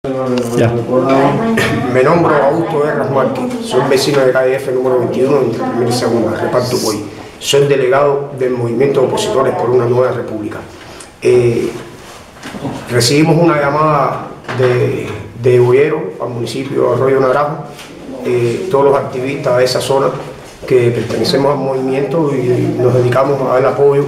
Ya. Me nombro Augusto Guerras Márquez, soy vecino de calle F número 21, entre primera y segunda, reparto Puey. Soy delegado del Movimiento de Opositores por una Nueva República. Recibimos una llamada de Boyero al municipio de Arroyo Naranjo, todos los activistas de esa zona que pertenecemos al movimiento y nos dedicamos a dar apoyo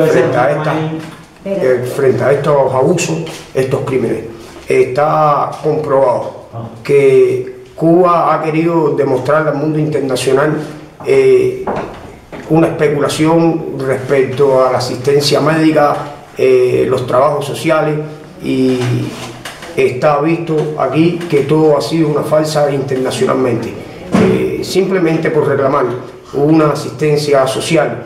frente a estos abusos, estos crímenes. Está comprobado que Cuba ha querido demostrar al mundo internacional una especulación respecto a la asistencia médica, los trabajos sociales, y está visto aquí que todo ha sido una farsa internacionalmente. Simplemente por reclamar una asistencia social,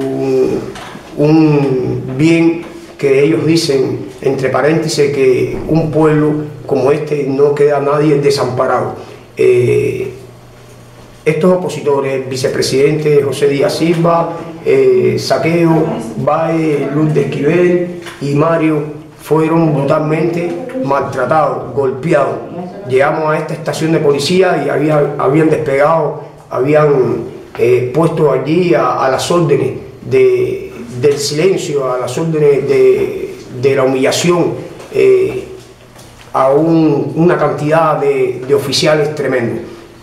un bien que ellos dicen, entre paréntesis, que un pueblo como este no queda nadie desamparado. Estos opositores, el vicepresidente José Díaz Silva, Saqueo, Bae, Luz de Esquivel y Mario, fueron brutalmente maltratados, golpeados. Llegamos a esta estación de policía y habían despegado, habían puesto allí a las órdenes del silencio, a las órdenes de la humillación, a una cantidad de oficiales tremendos.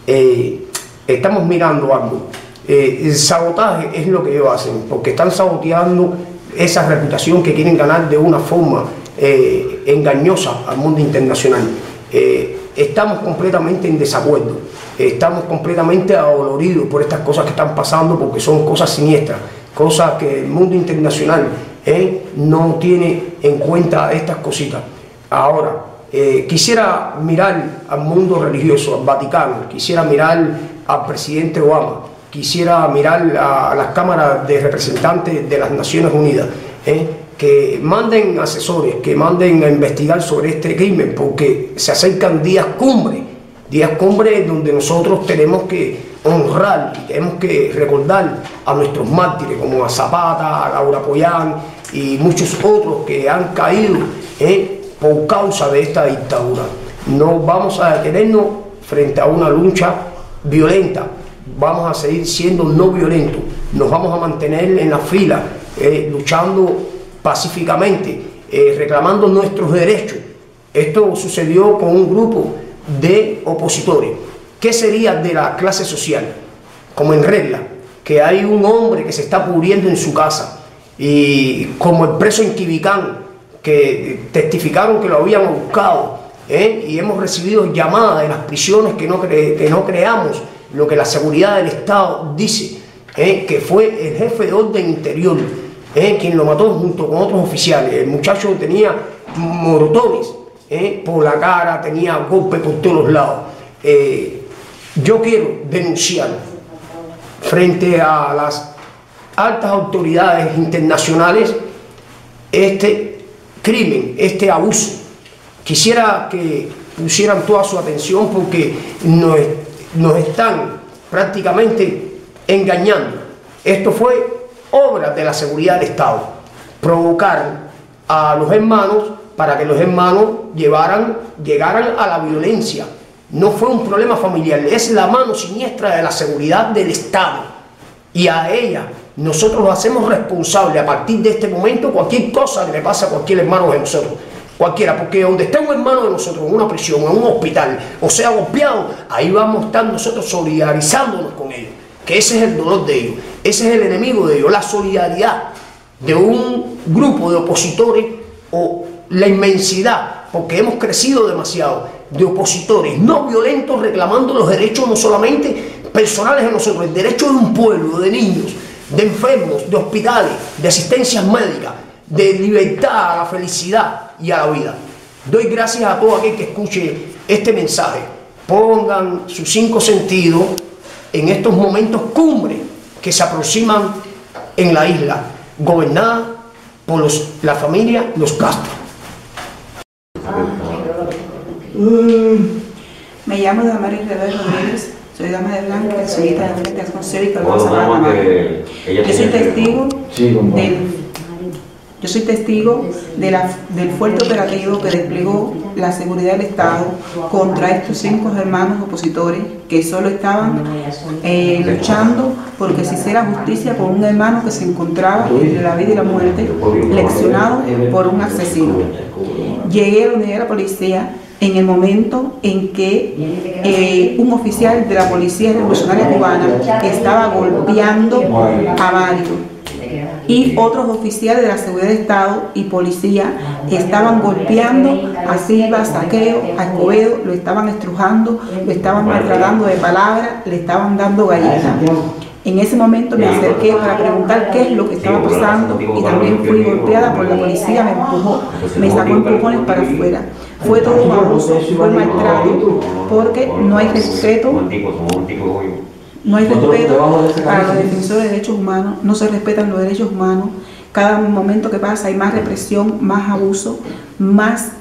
Estamos mirando algo. El sabotaje es lo que ellos hacen, porque están saboteando esa reputación que quieren ganar de una forma engañosa al mundo internacional. Estamos completamente en desacuerdo, estamos completamente adoloridos por estas cosas que están pasando, porque son cosas siniestras, cosas que el mundo internacional no tiene en cuenta estas cositas. Ahora, quisiera mirar al mundo religioso, al Vaticano, quisiera mirar al presidente Obama, quisiera mirar a las cámaras de representantes de las Naciones Unidas, que manden asesores, que manden a investigar sobre este crimen, porque se acercan días cumbre donde nosotros tenemos que honrar y tenemos que recordar a nuestros mártires, como a Zapata, a Laura Pollán y muchos otros que han caído por causa de esta dictadura. No vamos a detenernos frente a una lucha violenta, vamos a seguir siendo no violentos, nos vamos a mantener en la fila, luchando pacíficamente, reclamando nuestros derechos. Esto sucedió con un grupo de opositores. ¿Qué sería de la clase social? Como en regla, que hay un hombre que se está pudriendo en su casa, y como el preso en Quibicán, que testificaron que lo habían buscado, y hemos recibido llamadas de las prisiones que no creamos lo que la seguridad del Estado dice, que fue el jefe de orden interior quien lo mató junto con otros oficiales. El muchacho tenía moretones por la cara, tenía golpes por todos los lados. Yo quiero denunciar frente a las altas autoridades internacionales este crimen, este abuso. Quisiera que pusieran toda su atención, porque nos están prácticamente engañando. Esto fue obra de la seguridad del Estado, provocar a los hermanos para que los hermanos llegaran a la violencia. No fue un problema familiar, es la mano siniestra de la seguridad del Estado, y a ella nosotros lo hacemos responsable. A partir de este momento, cualquier cosa que le pase a cualquier hermano de nosotros, cualquiera, porque donde está un hermano de nosotros, en una prisión, en un hospital, o sea golpeado, ahí vamos a estar nosotros solidarizándonos con ellos, que ese es el dolor de ellos, ese es el enemigo de ellos, la solidaridad de un grupo de opositores, o la inmensidad, porque hemos crecido demasiado, de opositores no violentos reclamando los derechos no solamente personales de nosotros, el derecho de un pueblo, de niños, de enfermos, de hospitales, de asistencias médicas, de libertad a la felicidad y a la vida. Doy gracias a todo aquel que escuche este mensaje. Pongan sus 5 sentidos en estos momentos cumbre que se aproximan en la isla, gobernada por la familia Los Castro. Me llamo Damaris Revés Rodríguez, soy dama de blanca, soy de la Organización Cívica. Yo soy testigo Yo soy testigo del fuerte operativo que desplegó la seguridad del Estado contra estos 5 hermanos opositores que solo estaban luchando porque se hiciera justicia con un hermano que se encontraba entre la vida y la muerte, leccionado por un asesino. Llegué a donde era la policía en el momento en que un oficial de la Policía Revolucionaria Cubana estaba golpeando a Mario, y otros oficiales de la seguridad de Estado y policía estaban golpeando a Silva, a Saqueo, a Escobedo, lo estaban estrujando, lo estaban maltratando de palabras, le estaban dando galletas. En ese momento me acerqué para preguntar qué es lo que estaba pasando y también fui golpeada por la policía, me empujó, me sacó empujones para afuera. Fue todo un abuso, fue maltrato, porque no hay respeto. No hay respeto para los defensores de derechos humanos, no se respetan los derechos humanos. Cada momento que pasa hay más represión, más abuso, más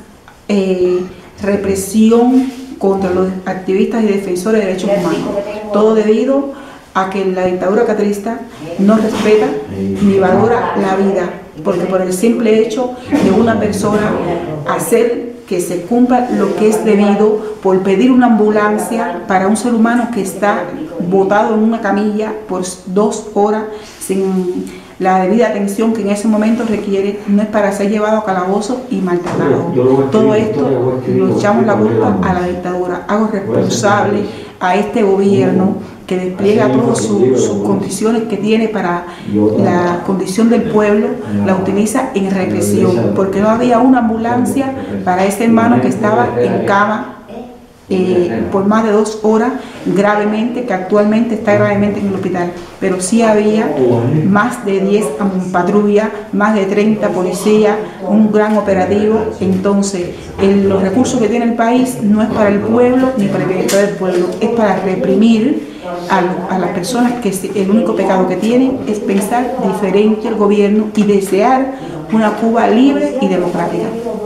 represión contra los activistas y defensores de derechos humanos. Todo debido a que la dictadura castrista no respeta ni valora la vida, porque por el simple hecho de una persona hacer que se cumpla lo que es debido por pedir una ambulancia para un ser humano que está botado en una camilla por 2 horas sin la debida atención que en ese momento requiere, no es para ser llevado a calabozo y maltratado. Todo esto lo echamos la culpa a la dictadura. Hago responsable a este gobierno que despliega todas sus condiciones que tiene para la condición del pueblo, la utiliza en represión, porque no había una ambulancia para ese hermano que estaba en cama por más de 2 horas gravemente, que actualmente está gravemente en el hospital, pero sí había más de 10 patrullas, más de 30 policías, un gran operativo. Entonces los recursos que tiene el país no es para el pueblo ni para el bienestar del pueblo, es para reprimir a las personas que el único pecado que tienen es pensar diferente al gobierno y desear una Cuba libre y democrática.